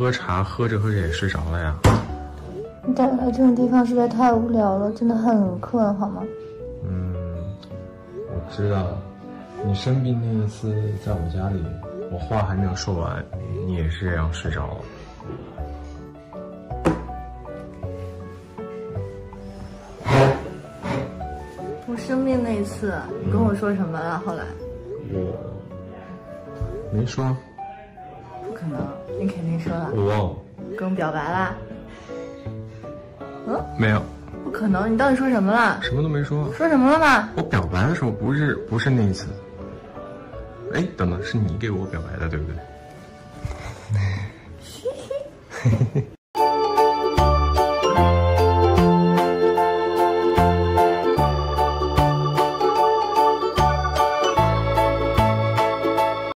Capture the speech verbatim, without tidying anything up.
喝茶，喝着喝着也睡着了呀。 你带我来这种地方实在太无聊了，真的很困，好吗？ 嗯，我知道，你生病那一次在我家里，我话还没有说完，你也是这样睡着了。 我生病那一次，你跟我说什么了？后来我没说。 不可能，你肯定说了。 我忘了。 跟我表白啦？嗯， 没有。 不可能，你到底说什么了？ 什么都没说。 说什么了吗？ 我表白的时候不是不是那一次。哎，等等，是你给我表白的，对不对？